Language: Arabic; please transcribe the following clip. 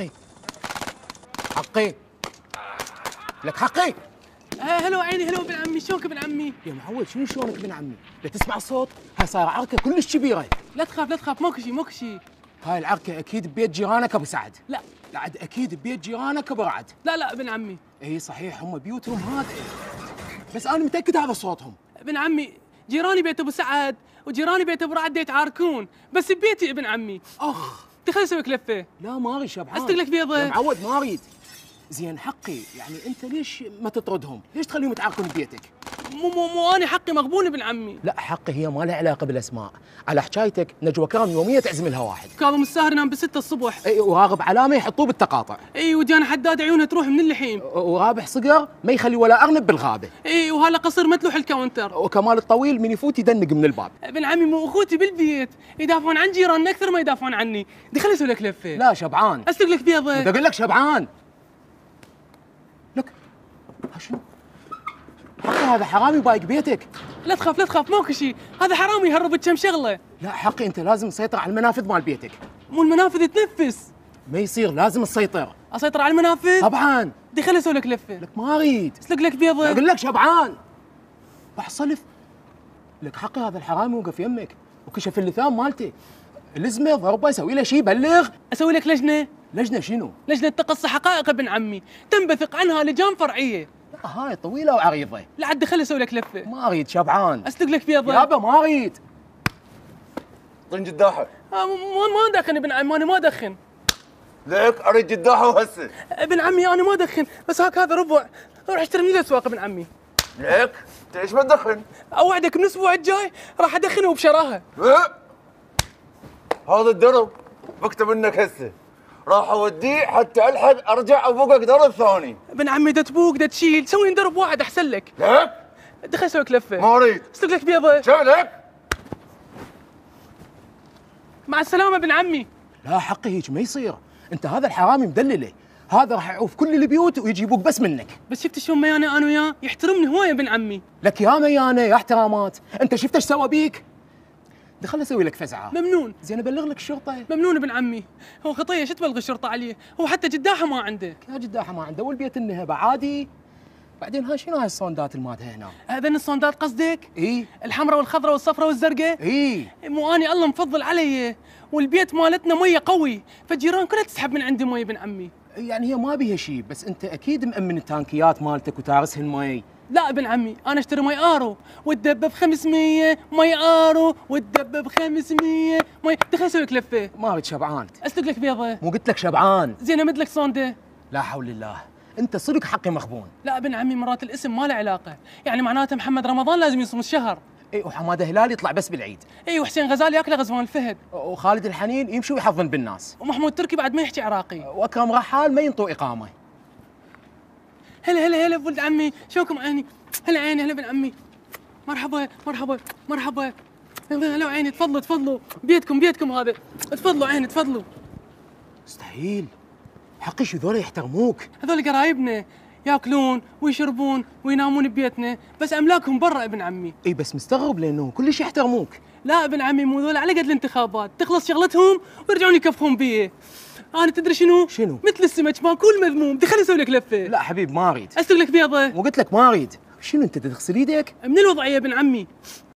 حقي حقي لك حقي. هلو عيني، هلو ابن عمي، شلونك ابن عمي؟ يا معود شنو شلونك ابن عمي؟ لا تسمع الصوت؟ هاي صايره عركه كلش كبيره. لا تخاف لا تخاف، ماكو شيء ماكو شيء. هاي العركه اكيد ببيت جيرانك ابو سعد. لا عاد اكيد ببيت جيرانك ابو رعد. لا ابن عمي. اي صحيح هم بيوتهم هادئه، بس انا متاكد هذا صوتهم. ابن عمي جيراني بيت ابو سعد وجيراني بيت ابو رعد يتعاركون، بس ببيتي ابن عمي. اخ تخيل اسوي لك لفه. لا ما اريد شبعان. استق لك بيضه. يا معود ما اريد. زين حقي يعني انت ليش ما تطردهم؟ ليش تخليهم يتعاركون ببيتك؟ مو انا حقي مغبون ابن عمي. لا حقي هي ما لها علاقه بالاسماء، على حكايتك نجوى كرم يوميه تعزم لها واحد. كاظم الساهر ينام ب6 الصبح. اي وراغب علامه يحطوه بالتقاطع. اي وديانا حداد عيونها تروح من اللحيم. ورابح صقر ما يخلي ولا ارنب بالغابه. اي وهلا قصير متلوح الكاونتر. وكمال الطويل من يفوت يدنق من الباب. ابن عمي مو اخوتي بالبيت يدافعون عن جيراننا اكثر ما يدافعون عني، خليني اسوي لك لفه. لا شبعان. اسلق لك بيضه. بدي اقول لك شبعان. لك ها شنو؟ حقي هذا حرامي بايق بيتك. لا تخاف لا تخاف، ماكو شيء، هذا حرامي يهرب كم شغله. لا حقي انت لازم تسيطر على المنافذ مال بيتك. مو المنافذ تنفس. ما يصير، لازم تسيطر. اسيطر على المنافذ؟ طبعا. خليني اسوي لك لفه. لك ما اريد. اسلق لك بيضه. اقول لك شبعان. بحصلف. لك حقي هذا الحرامي وقف يمك وكشف اللثام مالته. لزمه ضربه اسوي له شيء بلغ. اسوي لك لجنه. لجنه شنو؟ لجنه تقصي حقائق ابن عمي، تنبثق عنها لجان فرعيه. لا هاي طويله وعريضه. لا عاد خليني اسوي لك لفه. ما اريد شبعان. اسلق لك بيضه. يابا ما اريد. طن جداحه. ما ادخن ابن عمي، انا ما ادخن. ليك اريد جداحه وهسه. ابن عمي انا ما ادخن، بس هذا ربع، روح اشتري من الاسواق ابن عمي. ليك انت ليش ما تدخن؟ اوعدك من الاسبوع الجاي راح ادخنه بشراهه. هذا الدرب بكتب منك هسه، راح اوديه حتى الحق ارجع ابوقك درب ثاني. ابن عمي دا تبوق دا تشيل، سوي درب واحد احسن لك. ليك؟ خليني اسوي لك لفه. ما اريد. اسلق لك بيضه. شو لك؟ مع السلامه ابن عمي. لا حقي هيك ما يصير، انت هذا الحرامي مدلله، هذا راح يعوف كل البيوت ويجي يبوق بس منك. بس شفت شلون مياني انا وياه؟ يحترمني هوايه ابن عمي. لك يا ميانه يا احترامات، انت شفت ايش سوى بيك؟ خليني اسوي لك فزعه. ممنون. زين ابلغ لك الشرطه. ممنون ابن عمي، هو خطيه شو تبلغ الشرطه عليه؟ هو حتى جداحه ما عنده. يا جداحه ما عنده والبيت النهبه عادي. بعدين هاي شنو هاي الصندات المالتها هنا؟ هذين الصندات قصدك؟ اي الحمراء والخضراء والصفراء والزرقاء؟ اي. مو اني الله مفضل علي، والبيت مالتنا ميه قوي، فالجيران كلها تسحب من عندي ميه ابن عمي. يعني هي ما بيها شيء، بس انت اكيد مأمن التانكيات مالتك وتارسهن مي. لا ابن عمي، انا اشتري مي ارو والدبه ب 500، مي ارو والدبه ب 500 مي. خليني اسوي لك لفه. ما اريد شبعان. اسلق لك بيضه. مو قلت لك شبعان؟ زين امد لك صونده. لا حول الله، انت صدق حقي مخبون. لا ابن عمي مرات الاسم ما له علاقه، يعني معناته محمد رمضان لازم يصوم الشهر. اي وحماده هلال يطلع بس بالعيد. اي وحسين غزال ياكله غزوان الفهد. وخالد الحنين يمشي ويحضن بالناس. ومحمود تركي بعد ما يحكي عراقي. واكرم رحال ما ينطوا اقامه. هلا هلا هلا ولد عمي، شلونكم عيني؟ هلا عيني، هلا ابن عمي. مرحبا مرحبا مرحبا. هلا عيني، تفضلوا تفضلوا، بيتكم هذا، تفضلوا عيني تفضلوا. مستحيل، حقي شو ذولا يحترموك. هذول قرايبنا ياكلون ويشربون وينامون ببيتنا، بس املاكهم برا ابن عمي. اي بس مستغرب لانه كلش يحترموك. لا ابن عمي مو ذول على قد الانتخابات، تخلص شغلتهم ويرجعون يكفون بيه. انا تدري شنو؟ شنو؟ مثل السمك ماكول مذموم، خليني اسوي لك لفه. لا حبيب ما اريد. اسلق لك بيضه. وقلت لك ما اريد. شنو انت تغسل ايدك؟ من الوضعيه ابن عمي.